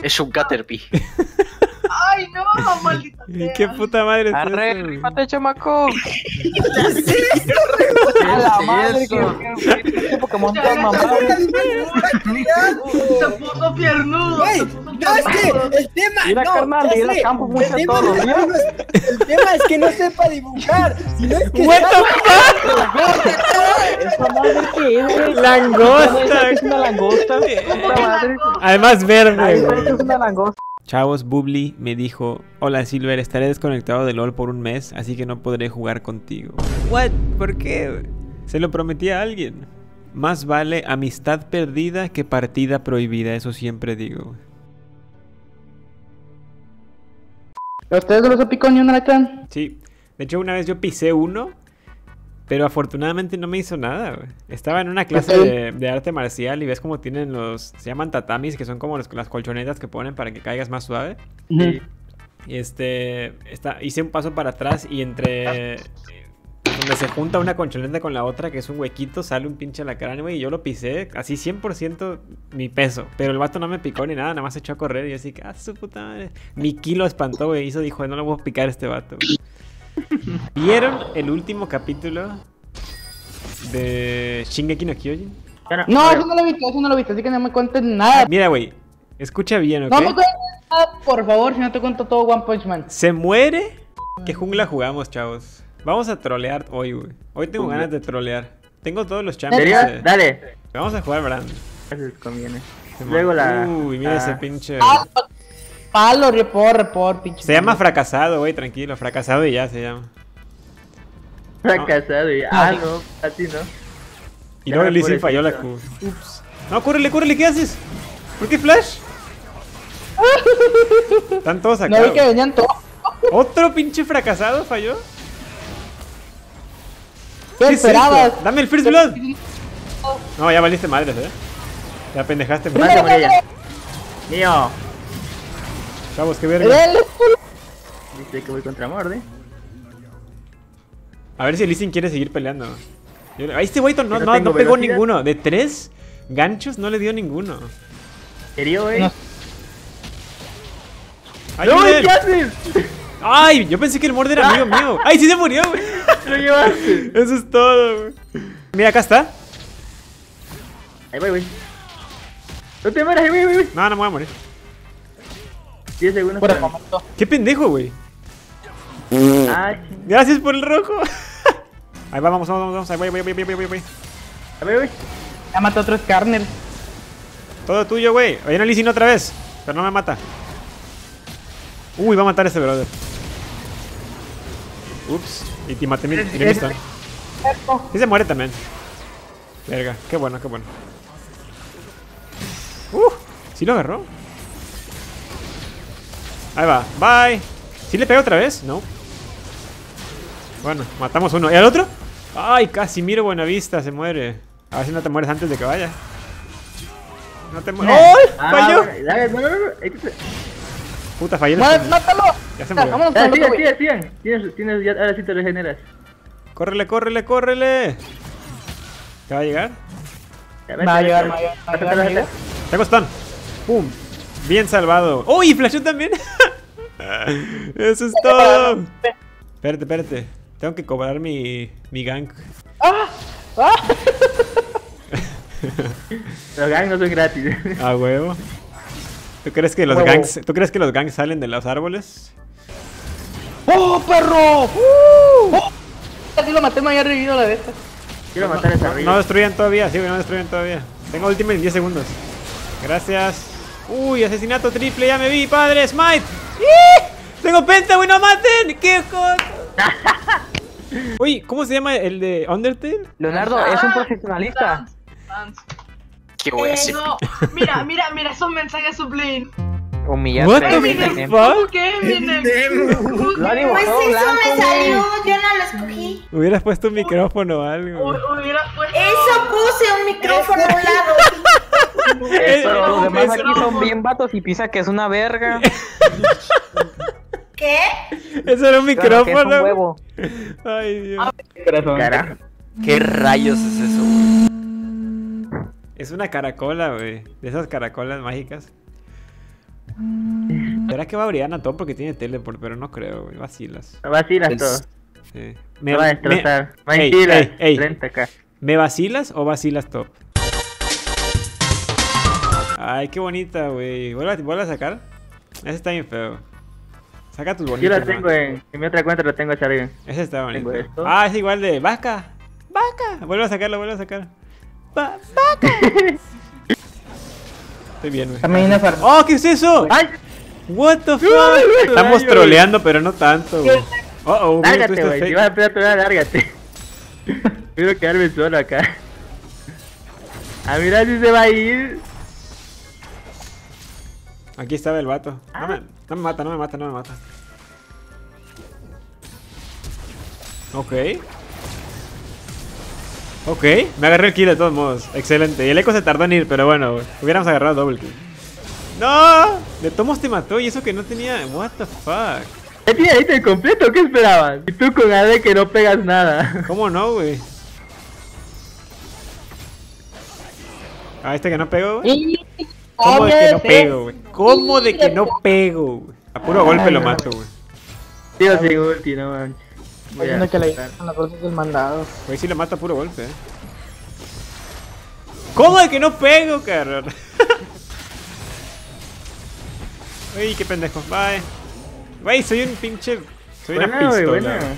Es un Caterpie. Ay, no, maldita sea. ¿Qué puta madre es Arre, eso, güey? rífate, chamaco. A la madre, que Pokémon Ya, tan ya, mamado. Se puso piernudo. Güey, Se puso no, es que piernudo. el tema, Mira, no, carnal, ya ir al sé, campo el mucho tema todos los días. el tema es que no sepa dibujar, si no es que What the Esa madre que es, güey. Langosta. Es una langosta. Puta madre. Además verde, Ay, güey. es una langosta. Chavos, Bubbly me dijo: Hola Silver, estaré desconectado de LOL por un mes, así que no podré jugar contigo. ¿What? ¿Por qué? Se lo prometí a alguien. Más vale amistad perdida que partida prohibida, eso siempre digo. ¿Ustedes no los picó ni una alacrán? Sí, de hecho una vez yo pisé uno, pero afortunadamente no me hizo nada, güey. Estaba en una clase de arte marcial y ves como tienen los... Se llaman tatamis, que son como las colchonetas que ponen para que caigas más suave. Y hice un paso para atrás y entre... donde se junta una colchoneta con la otra, que es un huequito, sale un pinche alacrán, güey, y yo lo pisé, así 100% mi peso. Pero el vato no me picó ni nada, nada más se echó a correr y yo así que, su puta madre. Mi ki lo espantó, güey, dijo, no le voy a picar a este vato, güey. ¿Vieron el último capítulo de Shingeki no Kyojin? No, eso no lo he visto, así que no me cuentes nada. Mira, güey, escucha bien, ¿ok? No me cuentes nada, por favor, si no te cuento todo One Punch Man. Se muere. ¿Qué jungla jugamos, chavos? Vamos a trolear hoy, güey. Hoy tengo ganas de trolear. Tengo todos los champions. Dale. Vamos a jugar Brand. Eso conviene. Se Luego la- Uy, mira ese pinche... Palo, report, pinche. Se llama fracasado, güey, tranquilo. Fracasado y ya se llama. Fracasado y... Ah, no, a ti no. Y luego Lee Sin falló la Q. Ups. No, córrele, ¿qué haces? ¿Por qué flash? Están todos acá. No vi que güey. venían todos. ¿Otro pinche fracasado falló? ¿Qué ¿Qué es esperabas? esto? Dame el First Blood. No, ya valiste madres, Ya pendejaste. Primero, mío. Chavos, qué verga. Dice que voy contra Morde. A ver si Lee Sin quiere seguir peleando. A este güey no tengo pegó velocidad. ninguno. De 3 ganchos no le dio ninguno. ¿Serio, güey? ¡Ayuden! ¿Qué haces? ¡Ay! Yo pensé que el Morde era amigo mío. ¡Ay, sí se murió, güey! Lo llevaste. Eso es todo, güey. Mira, acá está. Ahí voy. No te mueras, güey. No, no me voy a morir. 10 segundos. Por el momento. ¡Qué pendejo, güey! Ah, Gracias por el rojo. Ahí va, vamos. Ahí voy. a ver, güey. Ya mató otro Skarner. Todo tuyo, güey. Viene Lee Sin otra vez. Pero no me mata. Uy, va a matar a ese brother. Ups. Y te maté mi stun. Sí se muere también. Verga, qué bueno. ¿Sí lo agarró? Ahí va, bye. ¿Sí le pega otra vez? No. Bueno, matamos uno. ¿Y al otro? Ay, Casimiro Buenavista se muere. A ver si no te mueres antes de que vaya. No te mueres. ¡Oh! ¡Falló! No. Puta, fallé. ¡Mátalo! Ya se murió. Vámonos con el otro, güey. Sigan. Tienes, ya, ahora sí te regeneras. Córrele. ¿Te va a llegar? Me va a llegar. Tengo stun. Pum. Bien salvado. ¡Uy! Flashó también. Eso es todo. Espérate. Tengo que cobrar mi gank. Los gangs no son gratis. A huevo. ¿Tú crees que los ganks salen de los árboles? ¡Oh, perro! Así lo maté, me había revivido la de esta. Quiero matar a esa No destruyan todavía, sí, güey, no destruyan todavía. Tengo ultimate en 10 segundos. Gracias. Uy, asesinato triple, ya me vi, padre, smite. ¡Ih! Tengo penta, güey, no maten. ¡Qué joto! Uy, ¿cómo se llama el de Undertale? Leonardo es un profesionalista. ¿Qué voy a hacer? No, mira, esos mensajes sublimes. Humillante. What the Eminem. fuck? ¿Qué, Eminem? Lo ha dibujado Pues eso blanco, me güey. salió, yo no lo escogí. Hubieras puesto un micrófono o algo. Hubiera puesto... Eso puse un micrófono a un lado. Pero los demás Eso- aquí son bien vatos y piensa que es una verga. ¿Qué? Eso era un Claro que es micrófono. un huevo. Ay, Dios. Carajo. ¿Qué rayos es eso, güey? Es una caracola, güey. De esas caracolas mágicas. ¿Será que va a brillar a todo porque tiene teleport? Pero no creo, güey. Vacilas. Vacilas todo. Sí. Me va a destrozar. Ey, Mentira. ey, ey. 30 acá. ¿Me vacilas o vacilas top? Ay, qué bonita, güey. ¿Vuelve a sacar? Ese está bien feo. Saca tus Yo bonitos. la tengo en mi otra cuenta, la tengo hacia arriba. Ese está bonito. Tengo esto. Ah, es igual de vaca. Vaca. Vuelve a sacarlo, vuelve a sacar. Vaca. Estoy bien, güey. También viene Far. ¡Oh, qué es eso! ¡Ay! What the fuck? güey, Estamos güey. troleando, pero no tanto, güey. Oh, Lárgate, güey. Si vas a pelear, lárgate. Quiero quedarme solo acá. A mirar si se va a ir. Aquí estaba el vato. No me mata, no me mata, no me mata. Ok. Ok, me agarré el kill de todos modos. Excelente. Y el eco se tardó en ir, pero bueno, hubiéramos agarrado doble kill. ¡No! De tomos te mató y eso que no tenía. What the fuck. ¿Ya tiene ahí el completo? ¿Qué esperabas? Y tú con AD que no pegas nada. ¿Cómo no, güey? Ah, este que no pego, güey. ¿Cómo de que no pego, güey? ¿Cómo de que no pego, güey? A puro golpe lo mato, güey. Tío, sin ulti, no manches. Voy a Viendo que le quitar. con las cosas del mandado. Güey, sí lo mata a puro golpe, ¿Cómo de que no pego, carnal? Uy, qué pendejo. Bye. Güey, soy un pinche... Soy una Buena, güey, pistola. buena.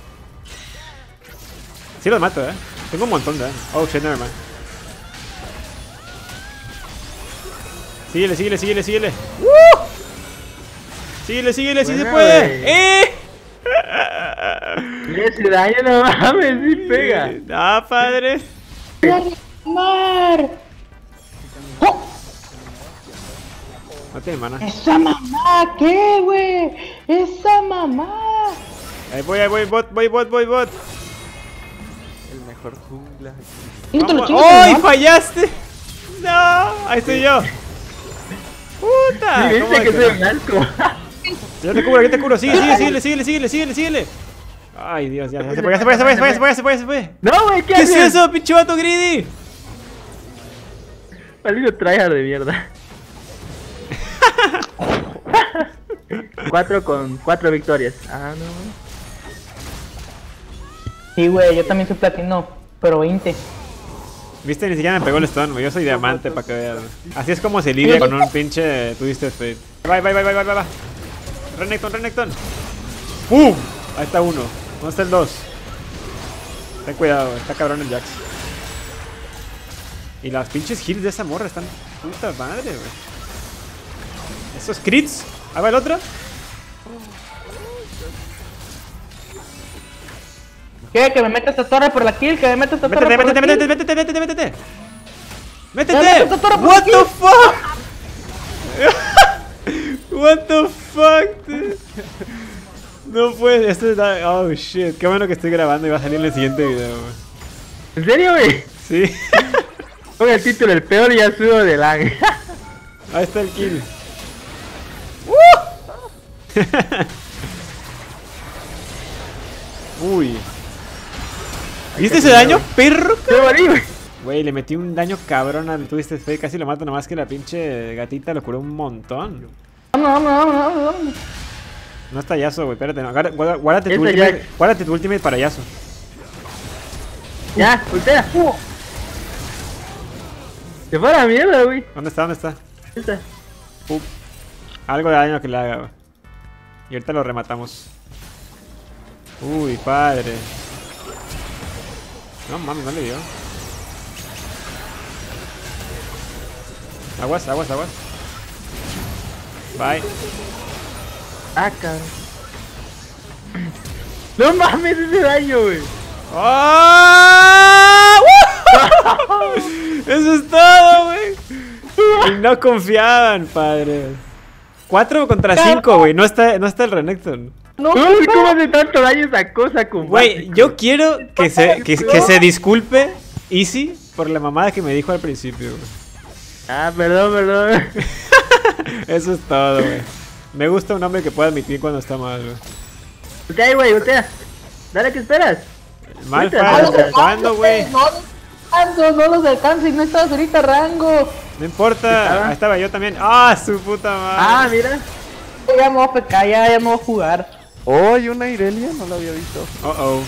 Sí los mato, Tengo un montón de daño. Oh, shit, never mind. Síguele, síguele, síguele, síguele. Síguele, síguele, sí se Buena, puede. güey. Mira ese daño, no mames, sí pega. Ah, padre. ¡Mar! No tiene mana. ¡Esa mamá! ¿Qué, güey? ¡Esa mamá! Ahí voy, bot, voy, bot. El mejor jungla. Vamos. ¡Ay, fallaste! No, ahí estoy yo. Puta. Sí, ¿Cómo viste que de soy no? blanco. Yo te cubro, yo te cubro. Síguele, síguele. Ay, Dios, ya se fue. No, güey, ¿qué ¿Qué es haces? eso, pinche vato greedy? Maldito tryhard de mierda. 4 victorias. Ah, no. Sí, güey, yo también soy platino, pero 20. Viste, ni siquiera me pegó el stun, güey. Yo soy diamante, para que veas. Así es como se lidia con un pinche Twisted Fate. Va. Renekton. ¡Pum! Ahí está uno. ¿Dónde está el 2? Ten cuidado, está cabrón el Jax. Y las pinches heals de esa morra están puta madre, güey. Esos crits. Ahí va el otro. ¿Qué? Que me meta esta torre por la kill, que me meta esta torre por la kill. Métete. meto esta torre por What aquí. the fuck? What the fuck, dude? No puede, esto está... Oh shit, qué bueno que estoy grabando y va a salir en el siguiente video, güey. ¿En serio, güey? Sí. Ponga el título, el peor Yasuo de LAN. Ahí está el kill. Uy. ¿Viste ese daño, perro? ¡Qué morí, güey! Güey, le metí un daño cabrón al Twisted Fate. Casi lo mato, nomás que la pinche gatita lo curó un montón. Vámonos. No está Yasuo, güey, espérate, no. Guárdate tu Ese ultimate, ya- guárdate tu ultimate para Yasuo. Ya, ultea. Se fue a la mierda, güey. ¿Dónde está? Esta. Algo de daño que le haga, güey. Y ahorita lo rematamos. Uy, padre. No mames, no le dio. Aguas. Bye. Ah, cabrón. No mames ese daño, güey. ¡Ah! Eso es todo, güey. Y no confiaban, padre. 4 contra 5, güey. No está el Renekton. No, Uy, ¿cómo hace tanto daño esa cosa, compadre? Güey, yo quiero que se disculpe Easy por la mamada que me dijo al principio, güey. Ah, perdón. Eso es todo, güey. Me gusta un hombre que pueda admitir cuando está mal, güey. Ultea ahí, güey, ultea. Dale, ¿qué esperas? Mal, Ahorita, ¿cuándo, güey? Rango, no los alcanzo y no estabas ahorita, Rango. No importa, ahí estaba yo también. ¡Ah, su puta madre! Ah, mira. Ya me voy a pecar, ya me voy a jugar. Oh, y una Irelia, no la había visto. Oh.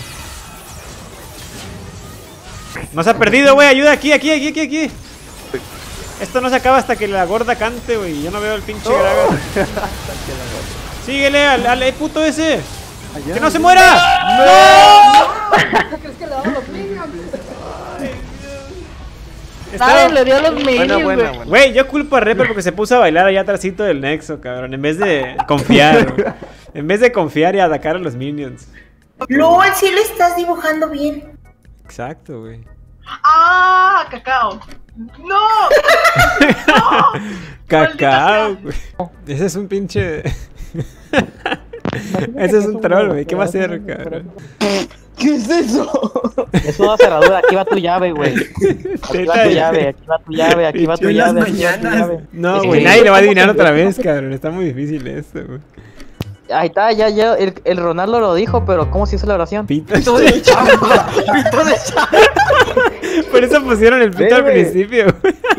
Nos ha perdido, güey. Ayuda aquí. Esto no se acaba hasta que la gorda cante, güey. Yo no veo el pinche Gragas. Síguele al puto ese. Allá, ¡Que no se allá. muera! ¡No! ¿Crees que le damos los minions? Estaba- Nadie le dio los minions, Buena. güey. Güey, yo culpo a Reaper porque se puso a bailar allá atrásito del Nexo, cabrón. En vez de confiar, güey. En vez de confiar y atacar a los minions. LOL, sí lo estás dibujando bien. Exacto, güey. ¡Ah! ¡Cacao! ¡No! Cacao, güey. Ese es un pinche. Ese es un troll, güey. ¿Qué va a hacer, cabrón? ¿Qué es eso? Es una cerradura, aquí va tu llave, güey. Aquí va tu llave, aquí va tu llave, aquí va tu En llave, las aquí va tu mañanas. llave. No, güey. Nadie le va a adivinar otra vez, cabrón. Está muy difícil esto, güey. Ahí está, ya, el Ronaldo lo dijo, pero ¿cómo se hizo la oración? Pito de chamba. Por eso pusieron el pito al güey. principio, güey.